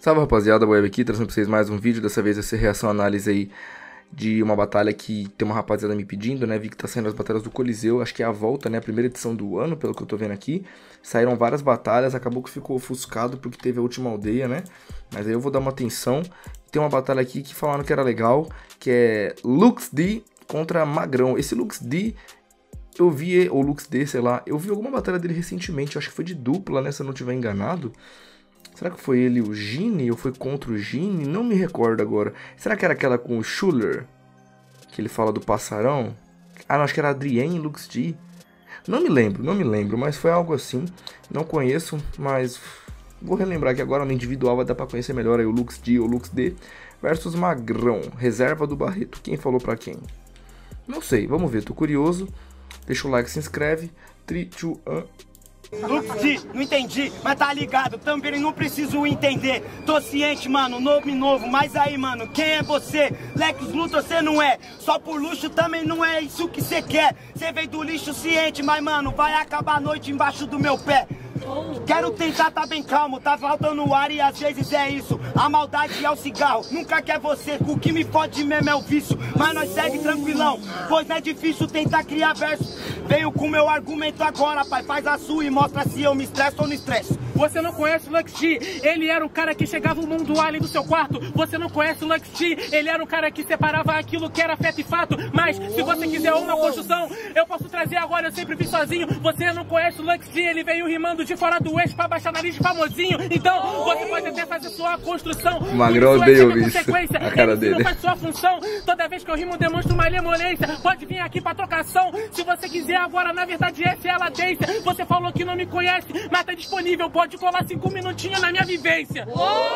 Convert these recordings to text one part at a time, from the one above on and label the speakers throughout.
Speaker 1: Salve rapaziada, Boeb aqui, trazendo pra vocês mais um vídeo. Dessa vez vai ser reação análise aí de uma batalha que tem uma rapaziada me pedindo, né? Vi que tá saindo as batalhas do Coliseu, acho que é a volta, né? A primeira edição do ano, pelo que eu tô vendo aqui. Saíram várias batalhas, acabou que ficou ofuscado porque teve a última aldeia, né? Mas aí eu vou dar uma atenção. Tem uma batalha aqui que falaram que era legal, que é Lux D contra Magrão. Esse Lux D, eu vi, ou Lux D, sei lá, eu vi alguma batalha dele recentemente, acho que foi de dupla, né? Se eu não tiver enganado. Será que foi ele o Gini ou foi contra o Gini? Não me recordo agora. Será que era aquela com o Schuller? Que ele fala do passarão? Ah, não, acho que era Adrien Lux D. Não me lembro, mas foi algo assim. Não conheço, mas vou relembrar que agora no individual vai dar pra conhecer melhor aí o Lux D ou Lux D versus Magrão, reserva do Barreto. Quem falou pra quem? Não sei, vamos ver, tô curioso. Deixa o like, se inscreve. 3, 2, 1...
Speaker 2: Lux D, não entendi, mas tá ligado, também não preciso entender. Tô ciente, mano, nome novo, mas aí, mano, quem é você? Lex Luthor você não é, só por luxo também não é isso que você quer. Você veio do lixo ciente, mas, mano, vai acabar a noite embaixo do meu pé. Quero tentar tá bem calmo, tá faltando ar e às vezes é isso. A maldade é o cigarro, nunca quer você, o que me fode mesmo é o vício. Mas nós segue tranquilão, pois não é difícil tentar criar verso. Venho com meu argumento agora, pai, faz a sua e mostra se eu me estresso ou não estresso.
Speaker 3: Você não conhece o Lux D, ele era o cara que chegava o mundo alien do seu quarto. Você não conhece o Lux D, ele era o cara que separava aquilo que era feto e fato. Mas se você quiser uma construção, eu posso trazer agora, eu sempre vim sozinho. Você não conhece o Lux D, ele veio rimando de fora do eixo pra baixar nariz famosinho. Então você pode até fazer sua construção.
Speaker 1: O Magrão odeia isso, a cara dele.
Speaker 3: Não faz sua função, toda vez que eu rimo demonstro uma lemolência. Pode vir aqui pra trocação, se você quiser agora, na verdade essa é a latência. Você falou que não me conhece, mas tá disponível, pode colar 5 minutinhos na minha vivência.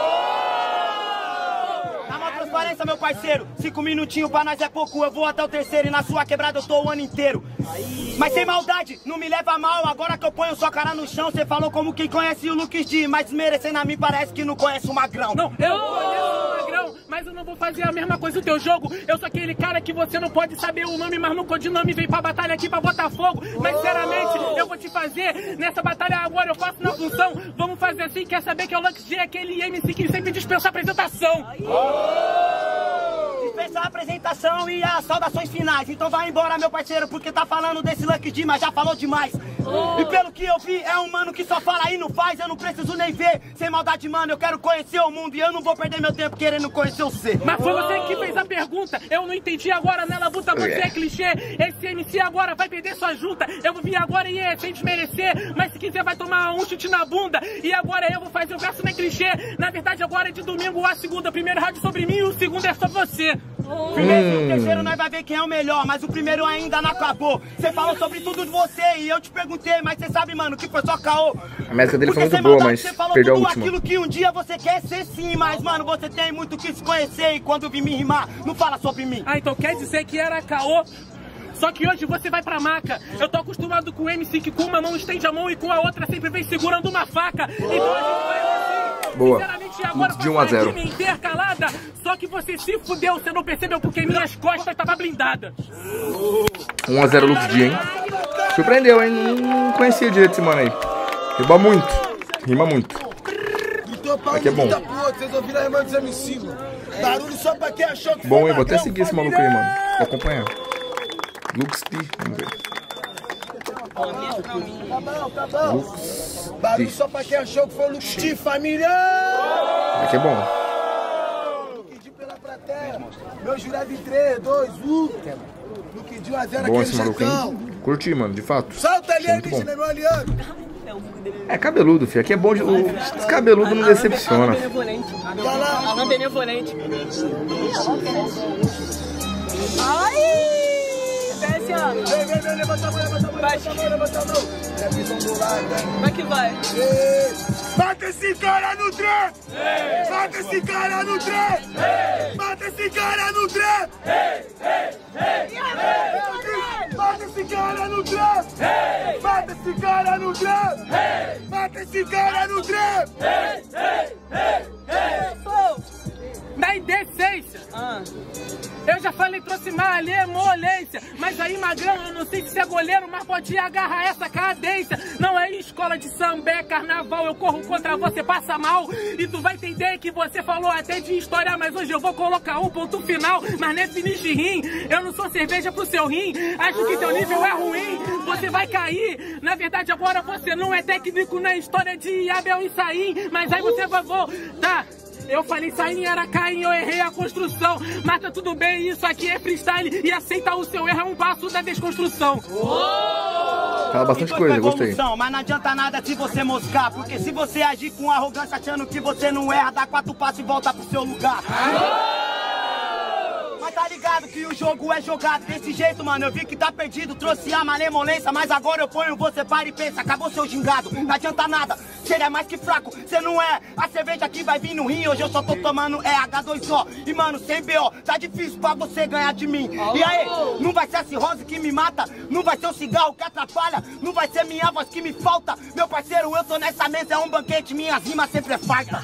Speaker 2: Na maior transparência, meu parceiro, 5 minutinhos pra nós é pouco, eu vou até o terceiro e na sua quebrada eu tô o ano inteiro. Mas sem maldade, não me leva mal, agora que eu ponho sua cara no chão, você falou como quem conhece o Lux D, mas desmerecendo a mim parece que não conhece o Magrão.
Speaker 3: Não, eu conheço o Magrão, mas eu não vou fazer a mesma coisa no teu jogo. Eu sou aquele cara que você não pode saber o nome, mas no codinome vem pra batalha aqui pra botar fogo. Mas sinceramente, eu vou te fazer, nessa batalha agora eu faço na função. Vamos fazer assim, quer saber que é o Lux D, aquele MC que sempre dispensa a apresentação.
Speaker 2: Dispensa a apresentação e as saudações finais. Então vai embora, meu parceiro, porque tá falando desse Lux D, mas já falou demais. E pelo que eu vi, é um mano que só fala e não faz, eu não preciso nem ver. Sem maldade, mano, eu quero conhecer o mundo e eu não vou perder meu tempo querendo conhecer você.
Speaker 3: Mas foi você que fez a pergunta, eu não entendi agora, nela luta você é clichê. Esse MC agora vai perder sua junta, eu vou vir agora e sem desmerecer, mas se quiser vai tomar um chute na bunda. E agora eu vou fazer o verso nem clichê, na verdade agora é de domingo a segunda, o primeiro rádio sobre mim e o segundo é sobre você.
Speaker 2: Primeiro e o terceiro nós vai ver quem é o melhor, mas o primeiro ainda não acabou. Você falou sobre tudo de você e eu te perguntei, mas você sabe, mano, que foi só caô.
Speaker 1: A métrica dele foi muito boa, mas perdeu a última.
Speaker 2: Aquilo que um dia você quer ser sim, mas, mano, você tem muito que se conhecer e quando vir me rimar, não fala sobre mim.
Speaker 3: Ah, então quer dizer que era caô? Só que hoje você vai pra maca. Eu tô acostumado com o MC que com uma mão estende a mão e com a outra sempre vem segurando uma faca. Então a gente vai assim.
Speaker 1: Boa.
Speaker 3: Sinceramente, agora
Speaker 1: de 1 a 0.
Speaker 3: Intercalada. Só que você se fudeu, você não percebeu porque minhas costas estavam blindadas.
Speaker 1: 1 a 0 Lux D, hein? Surpreendeu, hein? Não conhecia direito esse mano aí. Rima muito. Rima muito. Aqui é bom. Bom, eu vou até seguir esse maluco aí, mano. Vou acompanhar. Lux D, vamos ver. Lux
Speaker 4: Barulho só pra quem achou que foi o Lux D, família!
Speaker 1: Aqui é bom.
Speaker 4: Lux D pela plateia. Meu jurado em 3, 2, 1. Lux D 1 a 0
Speaker 1: Bom esse maluco, hein? Curti, mano, de fato.
Speaker 4: Solta ali, alienígena, meu aliado!
Speaker 1: É cabeludo, filho. Aqui é bom. Os cabeludos não decepciona.
Speaker 3: Não benevolente.
Speaker 4: Ai! Desce, ó. Vem, levanta a mão, levanta a mão. É a visão do lado, né?
Speaker 3: Como é que vai?
Speaker 4: Mata esse cara no trap! Mata esse cara no trap! Mata esse cara no trap! Mata esse cara no trap! Mata esse cara no trap! Mata esse cara no trap!
Speaker 3: Na indecência! Eu já falei, trouxe malemolência. Mas aí, Magrão, eu não sei se é goleiro, mas pode agarrar essa cadência. Não é escola de samba, é carnaval. Eu corro contra você, passa mal. E tu vai entender que você falou até de história, mas hoje eu vou colocar um ponto final. Mas não é finish rim, eu não sou cerveja pro seu rim. Acho que teu nível é ruim, você vai cair. Na verdade, agora você não é técnico na história de Abel e Saim. Mas aí você vai voltar. Eu falei Saim era Caim, eu errei a construção. Mas tá tudo bem, isso aqui é freestyle. E aceitar o seu erro é um passo da desconstrução.
Speaker 1: Fala bastante coisa, gostei.
Speaker 2: Mas não adianta nada se você moscar, porque se você agir com arrogância achando que você não erra, dá 4 passos e volta pro seu lugar. Mas tá ligado que o jogo é jogado desse jeito, mano. Eu vi que tá perdido, trouxe a malemolência, mas agora eu ponho você, para e pensa, acabou seu gingado. Não adianta nada, você é mais que fraco, você não é. A cerveja que vai vir no rim, hoje eu só tô tomando H2O. E mano, sem BO, tá difícil pra você ganhar de mim. E aí, não vai ser a cirrose que me mata, não vai ser o cigarro que atrapalha, não vai ser minha voz que me falta. Meu parceiro, eu tô nessa mesa, é um banquete, minhas rimas sempre é farta.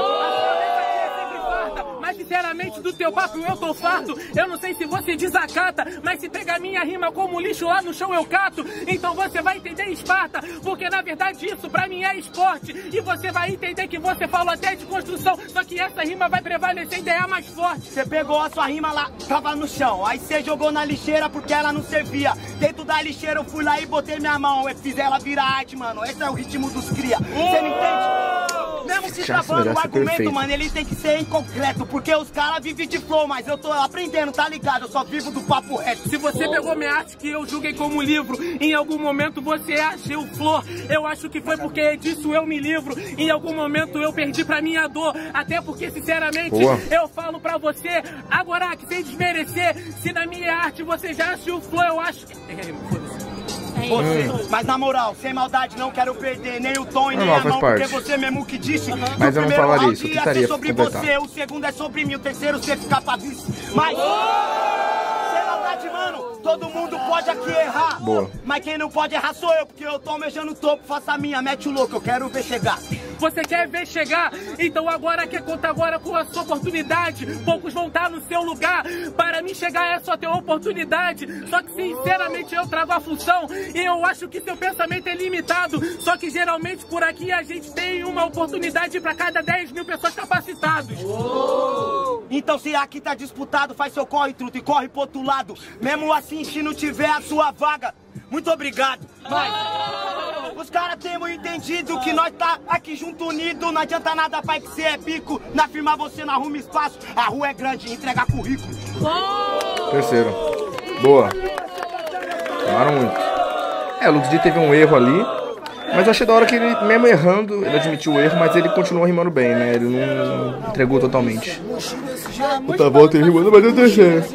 Speaker 3: Mas sinceramente do teu papo eu tô farto. Eu não sei se você desacata, mas se pegar minha rima como lixo lá no chão eu cato. Então você vai entender Esparta, porque na verdade isso pra mim é esporte. E você vai entender que você falou até de construção, só que essa rima vai prevalecer, ideia mais forte.
Speaker 2: Você pegou a sua rima lá, tava no chão, aí você jogou na lixeira porque ela não servia. Dentro da lixeira eu fui lá e botei minha mão, eu fiz ela virar arte, mano. Esse é o ritmo dos cria. Você não entende? Mesmo se travando o argumento, mano, ele tem que ser inconcreto, porque os caras vivem de flow, mas eu tô aprendendo, tá ligado? Eu só vivo do papo reto.
Speaker 3: Se você pegou minha arte que eu julguei como livro, em algum momento você achou flor. Eu acho que foi porque disso eu me livro. Em algum momento eu perdi pra minha dor. Até porque, sinceramente, eu falo pra você, agora que sem desmerecer, se na minha arte você já achou flor, eu acho que...
Speaker 2: Você, mas na moral, sem maldade, não quero perder nem o tom e nem a mão, porque você mesmo que disse.
Speaker 1: Mas eu não falaria isso, eu tentaria
Speaker 2: sobre você, o segundo é sobre mim, o terceiro você ficar pra vice. Mas, sem maldade, mano, todo mundo pode aqui errar.
Speaker 1: Boa.
Speaker 2: Mas quem não pode errar sou eu, porque eu tô mexendo no topo, faça a minha, mete o louco, eu quero ver chegar.
Speaker 3: Você quer ver chegar? Então agora quer contar agora com a sua oportunidade. Poucos vão estar no seu lugar. Para mim chegar é só ter oportunidade. Só que sinceramente eu trago a função. E eu acho que seu pensamento é limitado. Só que geralmente por aqui a gente tem uma oportunidade para cada 10 mil pessoas capacitadas.
Speaker 2: Então se aqui tá disputado, faz seu corre, truto, e corre pro outro lado. Mesmo assim, se não tiver a sua vaga, muito obrigado. Mas os caras temos entendido que nós tá aqui junto unido. Não adianta nada, pai, que você é bico. Na firma você não arruma espaço. A rua é grande, entrega currículo.
Speaker 1: Terceiro. Boa. Tomaram muito. O Lux D teve um erro ali. Mas eu achei da hora que ele, mesmo errando, ele admitiu o erro, mas ele continuou rimando bem, né? Ele não entregou totalmente. Outra volta ele rimando, mas eu terceiro.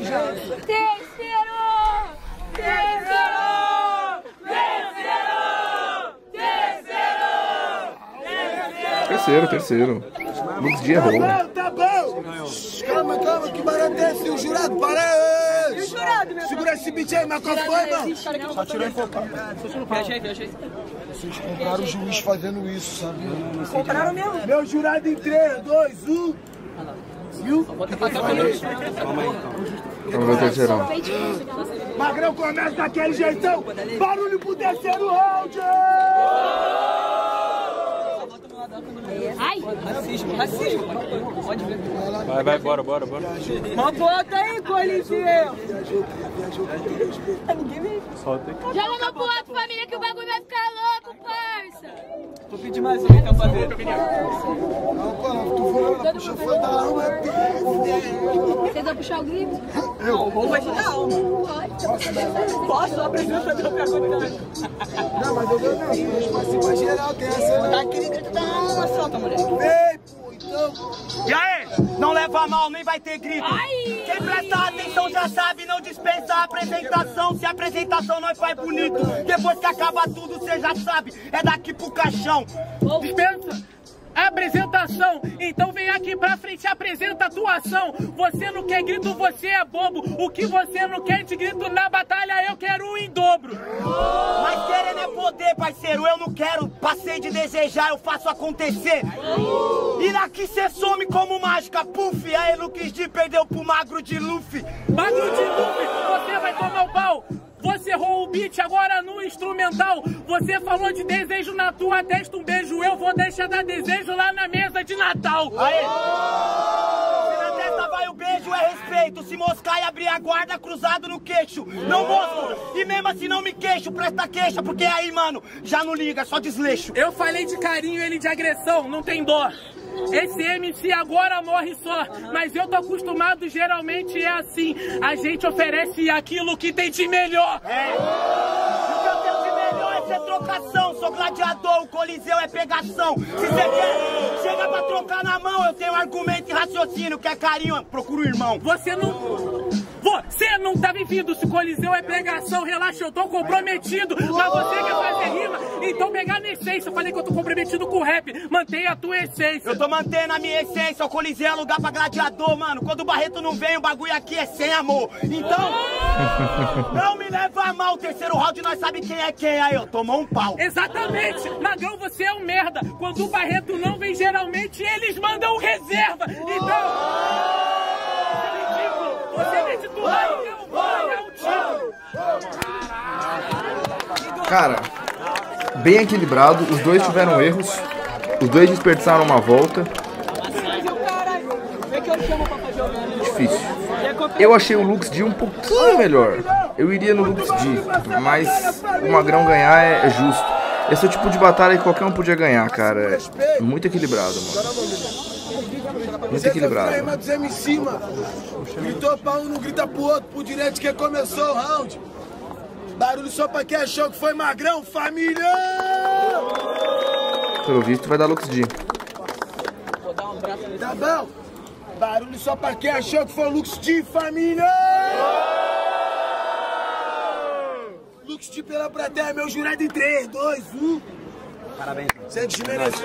Speaker 1: Terceiro. Lux D errou.
Speaker 4: Tá bom. Calma, que barato é esse? O jurado, para aí. E o jurado, meu? Segura esse beat aí, mas qual foi, mano? Só tirou em focar. Viajei. Vocês compraram o juiz fazendo isso, sabe?
Speaker 5: Compraram mesmo?
Speaker 4: Meu jurado em 3, 2, 1. Viu?
Speaker 1: Vamos ver o terceirão.
Speaker 4: Magrão começa daquele jeitão. Barulho pro terceiro round.
Speaker 5: Ai! Racismo. Pode ver.
Speaker 6: Vai, bora.
Speaker 5: Uma bota aí, Coliseu! Ninguém vê.
Speaker 6: Solta aí.
Speaker 7: Joga uma pro outro, família, que o bagulho vai ficar louco, parça!
Speaker 5: Vou pedir mais um, então, fazer.
Speaker 4: Tu foi lá, puxa, foi da alma.
Speaker 7: Vocês vão puxar o grito?
Speaker 5: Não, vou imaginar. Posso apresentar meu pergunta?
Speaker 4: Não, mas eu não. Espaço pra geral, tem essa.
Speaker 5: Dá aquele grito da alma, solta, moleque.
Speaker 4: Vem, pô, então.
Speaker 2: E aí? Não leva mal, nem vai ter grito. Quem presta atenção já sabe, não dispensa a apresentação. Se a apresentação não faz bonito, depois que acaba tudo, você já sabe. É daqui pro caixão.
Speaker 3: Dispensa. apresentação. Então vem aqui pra frente e apresenta a tua ação. Você não quer grito, você é bobo. O que você não quer de grito na batalha, eu quero em dobro.
Speaker 2: Mas querendo é poder, parceiro, eu não quero. Passei de desejar, eu faço acontecer. E daqui cê some como mágica, puff. Aí Lucas D perdeu pro magro de Luffy.
Speaker 3: Magro de Luffy, você vai tomar o pau. Você errou o beat agora no instrumental. Você falou de desejo na tua testa, um beijo. Eu vou deixar dar desejo lá na mesa de Natal.
Speaker 2: Aê! Se na testa vai o beijo, é respeito. Se moscar e abrir a guarda, cruzado no queixo. Não mosco, e mesmo assim não me queixo. Presta queixa, porque aí, mano, já não liga, só desleixo.
Speaker 3: Eu falei de carinho, ele de agressão, não tem dó. Esse MC agora morre só, mas eu tô acostumado, geralmente é assim. A gente oferece aquilo que tem de melhor.
Speaker 2: É, o que eu tenho de melhor é ser trocação. Sou gladiador, o Coliseu é pegação. Se você quer, chega pra trocar na mão. Eu tenho argumento e raciocínio, quer carinho, procura o irmão.
Speaker 3: Você não tá vivido, se Coliseu é pregação, relaxa, eu tô comprometido. Mas você quer fazer rima, então pegar na essência. Eu falei que eu tô comprometido com o rap, mantenha a tua essência.
Speaker 2: Eu tô mantendo a minha essência, o Coliseu é lugar pra gladiador, mano. Quando o Barreto não vem, o bagulho aqui é sem amor. Então, não me leva a mal, o terceiro round nós sabe quem é quem. Aí eu tomou um pau.
Speaker 3: Exatamente, Magrão, você é um merda. Quando o Barreto não vem, geralmente eles mandam reserva. Então... Você vê titular e eu vou ganhar um tiro.
Speaker 1: Cara, bem equilibrado, os dois tiveram erros, os dois desperdiçaram uma volta. Difícil. Eu achei o Lux D um pouquinho melhor. Eu iria no Lux D, mas o Magrão ganhar é justo. Esse é o tipo de batalha que qualquer um podia ganhar, cara. É muito equilibrado, mano. Muito equilibrado.
Speaker 4: Gritou pra um, não grita pro outro, pro direito que começou o round. Barulho só pra quem achou que foi Magrão, família!
Speaker 1: Pelo visto vai dar Lux D.
Speaker 4: Tá bom? Barulho só pra quem achou que foi Lux D, família! Lux D pela plateia, meu jurado em 3, 2, 1.
Speaker 2: Parabéns.
Speaker 4: Você desmereceu.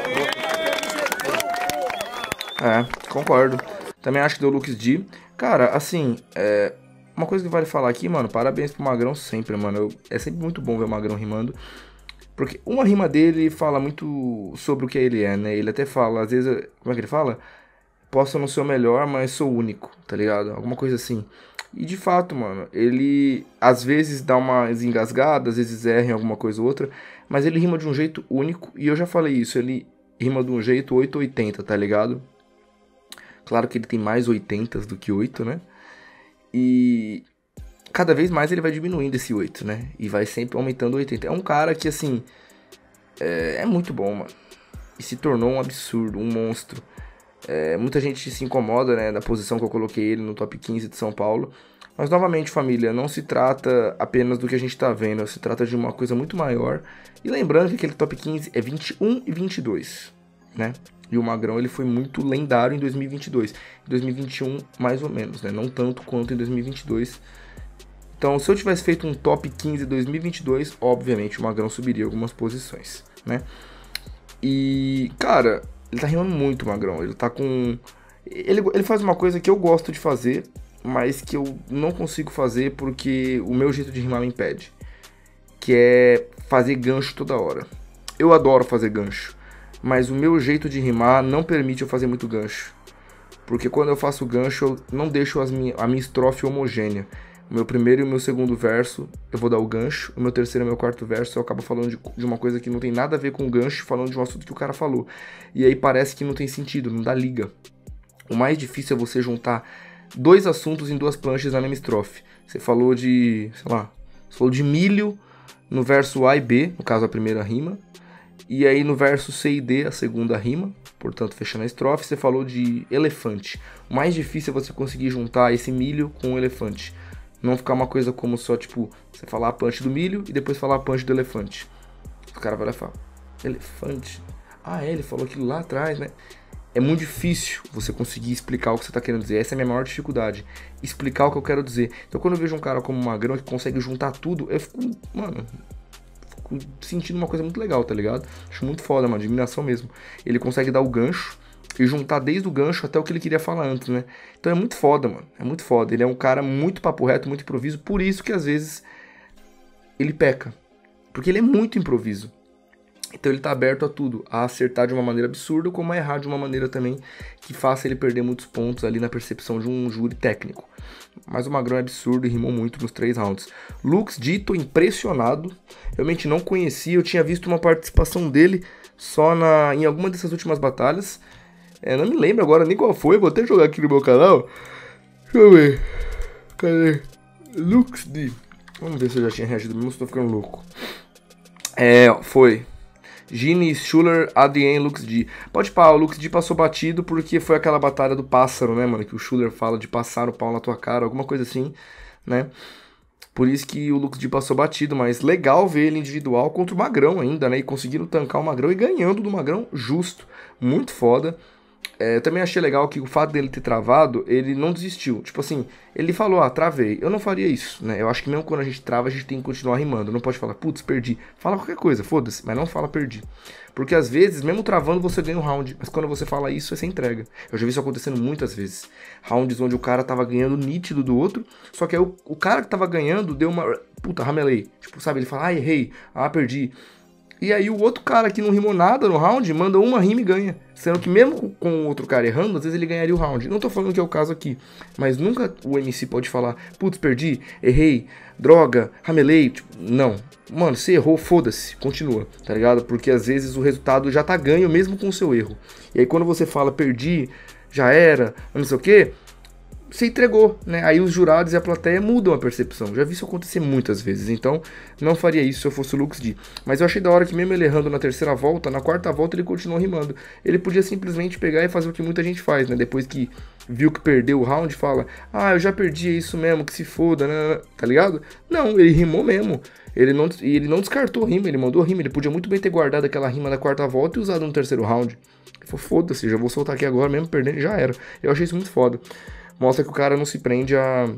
Speaker 1: Concordo. Também acho que deu Lux D. Cara, assim, uma coisa que vale falar aqui, mano, parabéns pro Magrão sempre, mano. É sempre muito bom ver o Magrão rimando. Porque uma rima dele fala muito sobre o que ele é, né? Ele até fala, às vezes, como é que ele fala? Posso não ser o melhor, mas sou único, tá ligado? Alguma coisa assim. E de fato, mano, ele às vezes dá umas engasgadas, às vezes erra em alguma coisa ou outra, mas ele rima de um jeito único. E eu já falei isso, ele rima de um jeito 880, tá ligado? Claro que ele tem mais 80s do que 8, né? E cada vez mais ele vai diminuindo esse 8, né? E vai sempre aumentando 80. É um cara que, assim, é muito bom, mano. E se tornou um absurdo, um monstro. Muita gente se incomoda, né, da posição que eu coloquei ele no top 15 de São Paulo. Mas, novamente, família, não se trata apenas do que a gente tá vendo. Se trata de uma coisa muito maior. E lembrando que aquele top 15 é 21 e 22, né? E o Magrão, ele foi muito lendário em 2022. Em 2021, mais ou menos, né? Não tanto quanto em 2022. Então, se eu tivesse feito um top 15 em 2022, obviamente o Magrão subiria algumas posições, né? E, cara, ele tá rimando muito, o Magrão. Ele tá com... Ele faz uma coisa que eu gosto de fazer, mas que eu não consigo fazer porque o meu jeito de rimar me impede. Que é fazer gancho toda hora. Eu adoro fazer gancho. Mas o meu jeito de rimar não permite eu fazer muito gancho. Porque quando eu faço gancho, eu não deixo a minha estrofe homogênea. O meu primeiro e o meu segundo verso, eu vou dar o gancho. O meu terceiro e o meu quarto verso, eu acabo falando de uma coisa que não tem nada a ver com o gancho, falando de um assunto que o cara falou. E aí parece que não tem sentido, não dá liga. O mais difícil é você juntar dois assuntos em duas planchas na mesma estrofe. Você falou de, sei lá, você falou de milho no verso A e B, no caso a primeira rima. E aí no verso C e D, a segunda rima, portanto fechando a estrofe, você falou de elefante. O mais difícil é você conseguir juntar esse milho com o elefante. Não ficar uma coisa como só, tipo, você falar a punch do milho e depois falar a punch do elefante. O cara vai lá e fala, elefante? Ah, ele falou aquilo lá atrás, né? É muito difícil você conseguir explicar o que você tá querendo dizer. Essa é a minha maior dificuldade. Explicar o que eu quero dizer. Então quando eu vejo um cara como o Magrão que consegue juntar tudo, eu fico, mano... fico sentindo uma coisa muito legal, tá ligado? Acho muito foda, mano, admiração mesmo. Ele consegue dar o gancho e juntar desde o gancho até o que ele queria falar antes, né? Então é muito foda, mano, é muito foda. Ele é um cara muito papo reto, muito improviso, por isso que às vezes ele peca. Porque ele é muito improviso. Então ele tá aberto a tudo, a acertar de uma maneira absurda, como a errar de uma maneira também que faça ele perder muitos pontos ali na percepção de um júri técnico. Mas o Magrão é absurdo e rimou muito nos 3 rounds. Lux D, tô impressionado, realmente não conhecia, eu tinha visto uma participação dele só em alguma dessas últimas batalhas. Não me lembro agora nem qual foi, vou até jogar aqui no meu canal. Deixa eu ver, cadê? Lux D, vamos ver se eu já tinha reagido mesmo, se tô ficando louco. Foi Gini, Schuller, Adrien, Lux D. Pode pá, o Lux D passou batido porque foi aquela batalha do pássaro, né, mano? Que o Schuller fala de passar o pau na tua cara, alguma coisa assim, né? Por isso que o Lux D passou batido, mas legal ver ele individual contra o Magrão ainda, né? E conseguiram tancar o Magrão e ganhando do Magrão justo. Muito foda. Eu também achei legal que o fato dele ter travado, ele não desistiu. Tipo assim, ele falou, travei. Eu não faria isso, né? Eu acho que mesmo quando a gente trava, a gente tem que continuar rimando. Não pode falar, putz, perdi. Fala qualquer coisa, foda-se, mas não fala perdi. Porque às vezes, mesmo travando, você ganha um round. Mas quando você fala isso, você entrega. Eu já vi isso acontecendo muitas vezes. Rounds onde o cara tava ganhando nítido do outro, só que aí o cara que tava ganhando deu uma... Puta, ramelei. Tipo, sabe, ele fala, errei, perdi. E aí o outro cara que não rimou nada no round, manda uma rima e ganha. Sendo que mesmo com o outro cara errando, às vezes ele ganharia o round. Não tô falando que é o caso aqui, mas nunca o MC pode falar, putz, perdi, errei, droga, ramelei. Tipo, não. Mano, você errou, foda-se, continua, tá ligado? Porque às vezes o resultado já tá ganho mesmo com o seu erro. E aí quando você fala, perdi, já era, não sei o quê, você entregou, né? Aí os jurados e a plateia mudam a percepção. Já vi isso acontecer muitas vezes, então não faria isso se eu fosse o Lux D. Mas eu achei da hora que mesmo ele errando na terceira volta, na quarta volta ele continuou rimando. Ele podia simplesmente pegar e fazer o que muita gente faz, né? Depois que viu que perdeu o round, fala, eu já perdi, é isso mesmo, que se foda, né? Tá ligado? Não, ele rimou mesmo. Ele não descartou a rima, ele mandou a rima. Ele podia muito bem ter guardado aquela rima na quarta volta e usado no terceiro round. Ele falou, foda-se, já vou soltar aqui agora, mesmo perdendo, já era. Eu achei isso muito foda. Mostra que o cara não se prende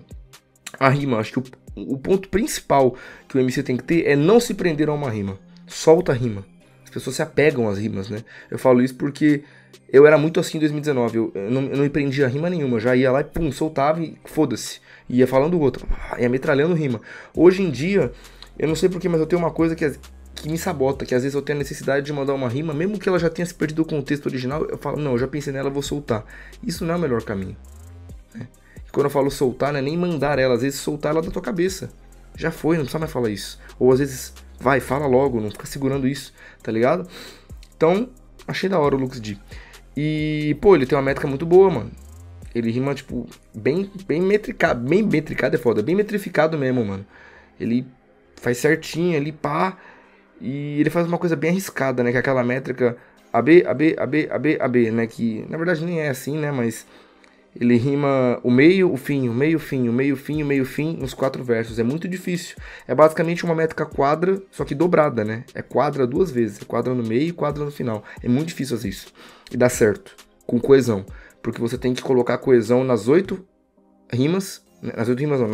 Speaker 1: a rima. Acho que o ponto principal que o MC tem que ter é não se prender a uma rima. Solta a rima. As pessoas se apegam às rimas, né? Eu falo isso porque eu era muito assim em 2019. Eu não me prendia a rima nenhuma. Eu já ia lá e pum, soltava e foda-se. Ia falando o outro. Ia metralhando rima. Hoje em dia, eu não sei porquê, mas eu tenho uma coisa que me sabota. Que às vezes eu tenho a necessidade de mandar uma rima, mesmo que ela já tenha se perdido o contexto original. Eu falo, não, eu já pensei nela, vou soltar. Isso não é o melhor caminho. Quando eu falo soltar, não é nem mandar ela, às vezes soltar ela da tua cabeça. Já foi, não precisa mais falar isso. Ou às vezes, vai, fala logo, não fica segurando isso, tá ligado? Então, achei da hora o Lux D. E, pô, ele tem uma métrica muito boa, mano. Ele rima, tipo, bem metricado. Bem metricado é foda, bem metrificado mesmo, mano. Ele faz certinho ali, pá. E ele faz uma coisa bem arriscada, né? Que é aquela métrica AB, AB, AB, AB, AB, né? Que, na verdade, nem é assim, né? Mas... ele rima o meio, o fim, o meio, o fim, o meio, o fim, o meio, o fim nos 4 versos. É muito difícil. É basicamente uma métrica quadra, só que dobrada, né? É quadra 2 vezes. É quadra no meio e quadra no final. É muito difícil fazer isso. E dá certo. Com coesão. Porque você tem que colocar coesão nas 8 rimas. Nas 8 rimas não.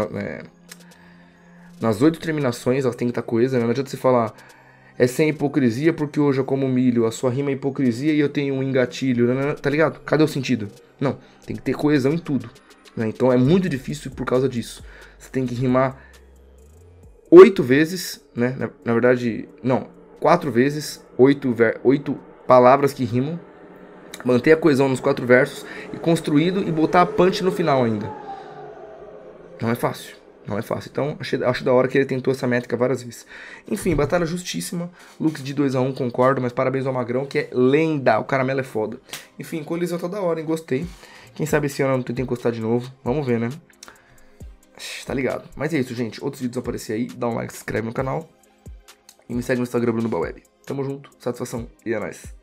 Speaker 1: Nas 8 terminações elas têm que estar coesas, né? Não adianta você falar... é sem hipocrisia porque hoje eu como milho. A sua rima é hipocrisia e eu tenho um engatilho. Tá ligado? Cadê o sentido? Não, tem que ter coesão em tudo, né? Então é muito difícil por causa disso. Você tem que rimar 8 vezes, né? Na verdade, não, 4 vezes, 8 palavras que rimam. Manter a coesão nos 4 versos e construído e botar a punch no final ainda. Não é fácil. Não é fácil. Então, acho da hora que ele tentou essa métrica várias vezes. Enfim, batalha justíssima. Lux de 2-1, concordo, mas parabéns ao Magrão, que é lenda. O caramelo é foda. Enfim, Coliseu tá da hora, hein? Gostei. Quem sabe esse ano eu não tento encostar de novo. Vamos ver, né? Tá ligado. Mas é isso, gente. Outros vídeos vão aparecer aí. Dá um like, se inscreve no canal. E me segue no Instagram, Bruno Baweb. Tamo junto. Satisfação. E é nóis.